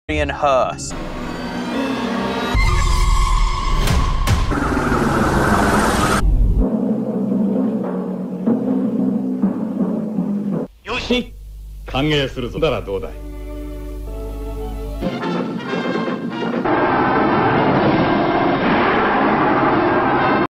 and Hurst. Yoshi! 歓迎するぞ。だらどうだい。